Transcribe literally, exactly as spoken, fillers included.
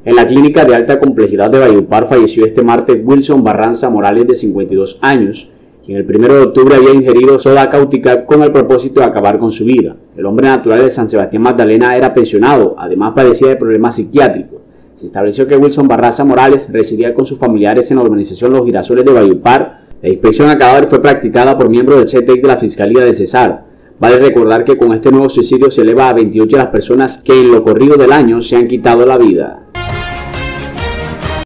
En la clínica de alta complejidad de Valledupar falleció este martes Wilson Barranza Morales, de cincuenta y dos años, quien el primero de octubre había ingerido soda cáustica con el propósito de acabar con su vida. El hombre natural de San Sebastián Magdalena era pensionado, además padecía de problemas psiquiátricos. Se estableció que Wilson Barranza Morales residía con sus familiares en la urbanización Los Girasoles de Valledupar. La inspección a cadáver fue practicada por miembros del C T I C de la Fiscalía del Cesar. Vale recordar que con este nuevo suicidio se eleva a veintiocho las personas que en lo corrido del año se han quitado la vida.